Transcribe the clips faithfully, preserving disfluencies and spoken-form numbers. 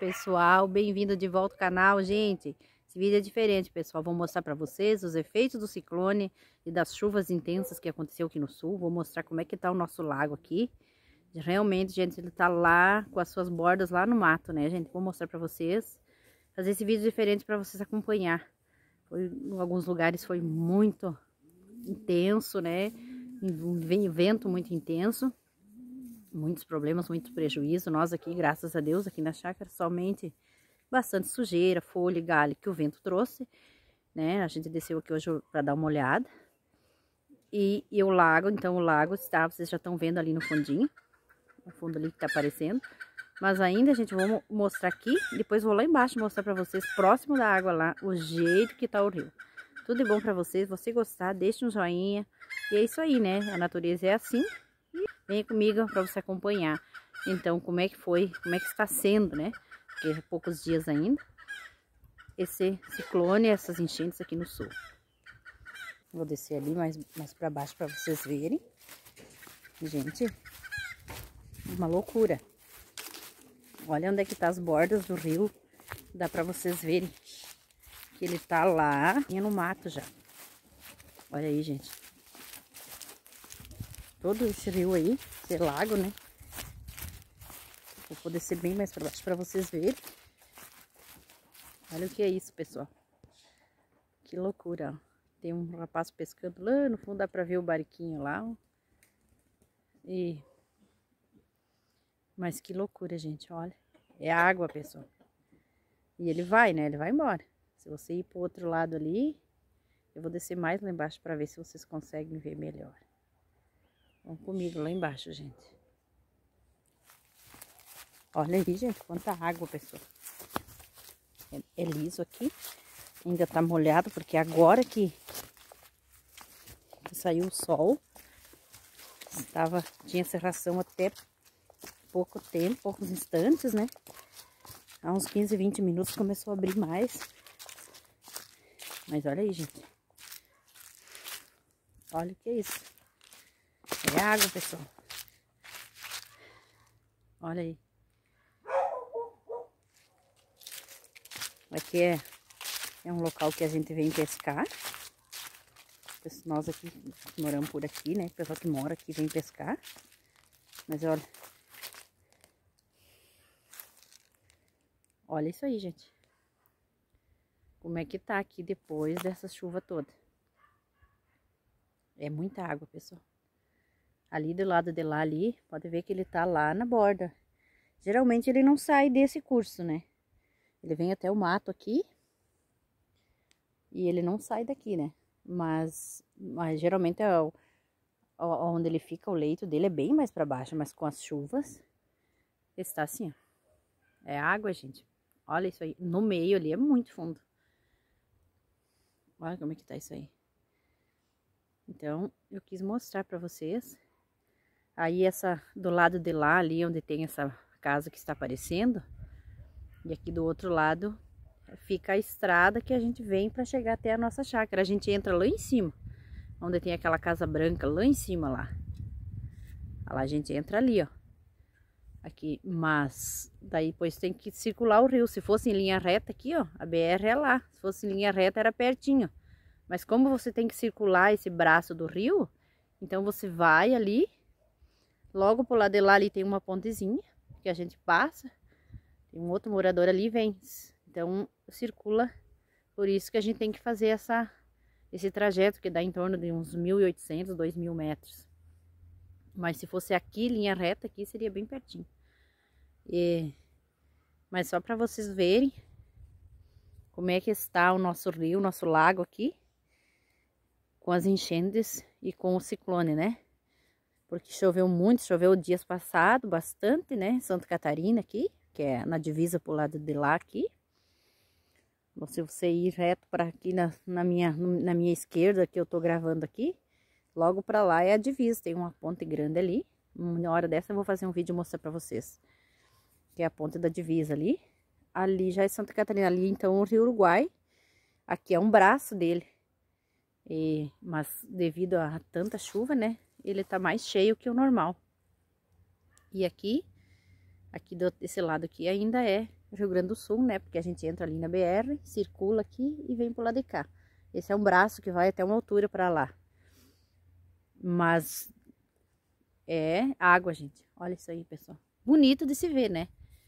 pessoal, bem-vindo de volta ao canal, gente. Esse vídeo é diferente, pessoal. Vou mostrar para vocês os efeitos do ciclone e das chuvas intensas que aconteceu aqui no sul. Vou mostrar como é que tá o nosso lago aqui. Realmente, gente, ele tá lá com as suas bordas lá no mato, né, gente? Vou mostrar para vocês. Fazer esse vídeo diferente para vocês acompanhar. Foi, em alguns lugares foi muito intenso, né? Vem vento muito intenso. Muitos problemas, muitos prejuízos. Nós aqui, graças a Deus, aqui na chácara, somente bastante sujeira, folha e galho que o vento trouxe, né? A gente desceu aqui hoje para dar uma olhada. E, e o lago, então o lago está, vocês já estão vendo ali no fundinho, no fundo ali que tá aparecendo. Mas ainda, gente, vou mostrar aqui, depois vou lá embaixo mostrar para vocês, próximo da água lá, o jeito que tá o rio. Tudo de bom para vocês, se você gostar, deixe um joinha. E é isso aí, né? A natureza é assim. Venha comigo para você acompanhar. Então, como é que foi, como é que está sendo, né? Porque há poucos dias ainda, esse ciclone, essas enchentes aqui no sul. Vou descer ali mais, mais para baixo para vocês verem. Gente, uma loucura. Olha onde é que tá as bordas do rio. Dá para vocês verem que ele tá lá no mato já. Olha aí, gente. Todo esse rio aí, esse lago, né? Vou poder descer bem mais para baixo para vocês verem. Olha o que é isso, pessoal. Que loucura, ó. Tem um rapaz pescando lá no fundo, dá para ver o barquinho lá, ó. E... Mas que loucura, gente, olha. É água, pessoal. E ele vai, né? Ele vai embora. Se você ir pro outro lado ali, eu vou descer mais lá embaixo para ver se vocês conseguem ver melhor. Vão comigo lá embaixo, gente. Olha aí, gente, quanta água, pessoal. É, é liso aqui. Ainda tá molhado, porque agora que, que saiu o sol, estava, tinha cerração até pouco tempo, poucos instantes, né? Há uns quinze, vinte minutos começou a abrir mais. Mas olha aí, gente. Olha o que é isso. É água, pessoal. Olha aí. Aqui é, é um local que a gente vem pescar. Nós aqui moramos por aqui, né? O pessoal que mora aqui vem pescar. Mas olha. Olha isso aí, gente. Como é que tá aqui depois dessa chuva toda. É muita água, pessoal. Ali do lado de lá, ali, pode ver que ele tá lá na borda. Geralmente ele não sai desse curso, né? Ele vem até o mato aqui. E ele não sai daqui, né? Mas, mas geralmente é o, onde ele fica, o leito dele é bem mais para baixo. Mas com as chuvas, está assim, ó. É água, gente. Olha isso aí. No meio ali é muito fundo. Olha como é que tá isso aí. Então, eu quis mostrar para vocês. Aí essa, do lado de lá, ali onde tem essa casa que está aparecendo. E aqui do outro lado, fica a estrada que a gente vem para chegar até a nossa chácara. A gente entra lá em cima, onde tem aquela casa branca, lá em cima lá. Lá a gente entra ali, ó. Aqui, mas daí depois tem que circular o rio. Se fosse em linha reta aqui, ó, a B R é lá. Se fosse em linha reta era pertinho. Mas como você tem que circular esse braço do rio, então você vai ali, logo pro lado de lá ali tem uma pontezinha que a gente passa. Tem um outro morador ali e vem. Então circula, por isso que a gente tem que fazer essa, esse trajeto que dá em torno de uns mil e oitocentos, dois mil metros. Mas se fosse aqui, linha reta, aqui seria bem pertinho. E, mas só para vocês verem como é que está o nosso rio, o nosso lago aqui. Com as enchentes e com o ciclone, né? Porque choveu muito, choveu dias passados, bastante, né? Santa Catarina aqui, que é na divisa pro lado de lá aqui. Se você ir reto para aqui na, na, minha, na minha esquerda, que eu tô gravando aqui, logo para lá é a divisa, tem uma ponte grande ali. Uma hora dessa eu vou fazer um vídeo e mostrar para vocês. Que é a ponte da divisa ali. Ali já é Santa Catarina, ali então o Rio Uruguai. Aqui é um braço dele. E, mas devido a tanta chuva, né, ele tá mais cheio que o normal. E aqui, aqui desse lado aqui ainda é Rio Grande do Sul, né? Porque a gente entra ali na B R, circula aqui e vem pro lado de cá. Esse é um braço que vai até uma altura para lá. Mas é água, gente. Olha isso aí, pessoal. Bonito de se ver, né?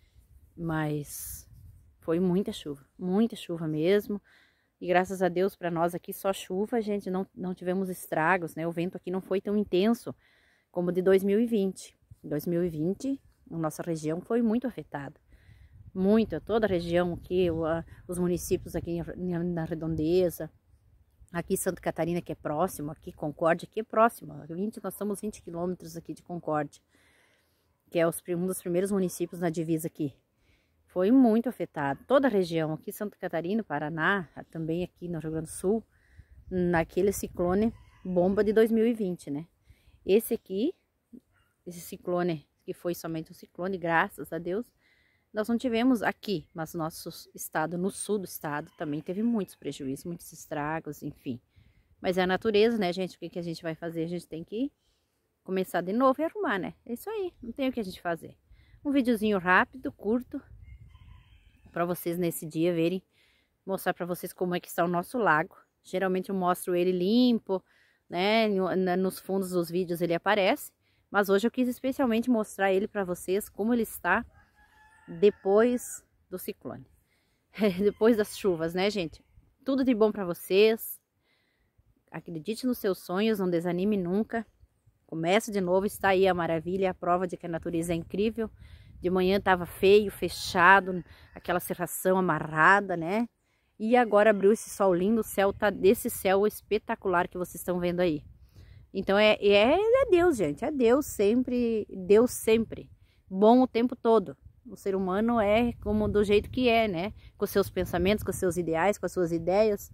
Mas foi muita chuva, muita chuva mesmo. E graças a Deus para nós aqui só chuva, gente, não, não tivemos estragos, né? O vento aqui não foi tão intenso como de dois mil e vinte. Em dois mil e vinte, a nossa região foi muito afetada. Muito, toda a região aqui, os municípios aqui na redondeza, aqui Santa Catarina que é próximo, aqui Concórdia que é próximo, vinte, nós estamos vinte quilômetros aqui de Concórdia, que é os, um dos primeiros municípios na divisa aqui. Foi muito afetado, toda a região, aqui Santa Catarina, Paraná, também aqui no Rio Grande do Sul, naquele ciclone bomba de dois mil e vinte, né? Esse aqui, esse ciclone, que foi somente um ciclone, graças a Deus, nós não tivemos aqui, mas nosso estado, no sul do estado, também teve muitos prejuízos, muitos estragos, enfim. Mas é a natureza, né, gente? O que, que a gente vai fazer? A gente tem que começar de novo e arrumar, né? É isso aí, não tem o que a gente fazer. Um videozinho rápido, curto, para vocês nesse dia verem, mostrar para vocês como é que está o nosso lago. Geralmente eu mostro ele limpo, né? Nos fundos dos vídeos ele aparece, mas hoje eu quis especialmente mostrar ele para vocês, como ele está depois do ciclone, depois das chuvas, né, gente? Tudo de bom para vocês. Acredite nos seus sonhos, não desanime nunca. Comece de novo, está aí a maravilha, a prova de que a natureza é incrível. De manhã estava feio, fechado, aquela cerração amarrada, né? E agora abriu esse sol lindo, o céu tá desse céu espetacular que vocês estão vendo aí. Então é, é, é Deus, gente, é Deus sempre, Deus sempre, bom o tempo todo. O ser humano é como do jeito que é, né? Com seus pensamentos, com seus ideais, com as suas ideias.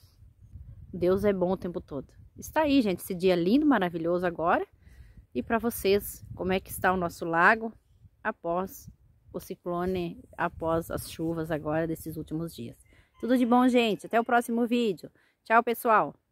Deus é bom o tempo todo. Está aí, gente, esse dia lindo, maravilhoso agora. E para vocês, como é que está o nosso lago após o ciclone, após as chuvas agora desses últimos dias. Tudo de bom, gente. Até o próximo vídeo. Tchau, pessoal.